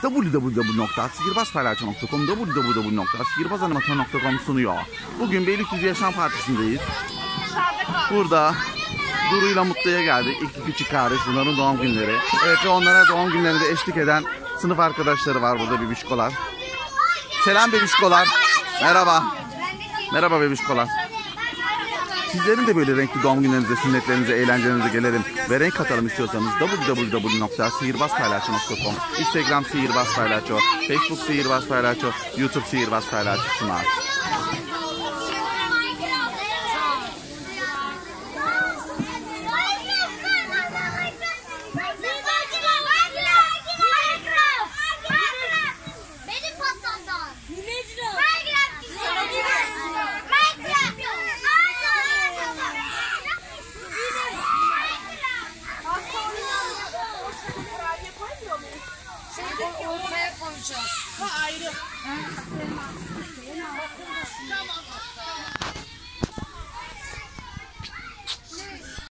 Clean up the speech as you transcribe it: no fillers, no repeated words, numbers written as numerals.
www.sihirbazpaylaço.com, www.sihirbazanimatör.com sunuyor. Bugün Beylikdüzü Yaşam Partisi'ndeyiz. Burada Duru'yla Mutlu'ya geldik. İki küçük kardeş, bunların doğum günleri. Evet, ve onlara doğum günlerinde eşlik eden sınıf arkadaşları var burada, bebişkolar. Selam bebişkolar. Merhaba. Merhaba bebişkolar. Sizlerin de böyle renkli doğum günlerinize, sünnetlerinize, eğlencelerinize gelelim ve renk katalım istiyorsanız www.sihirbazpaylaço.com, Instagram sihirbazpaylaço, Facebook sihirbazpaylaço, YouTube sihirbazpaylaço sunar. Ortaya koyacağız. Ha, ayrı.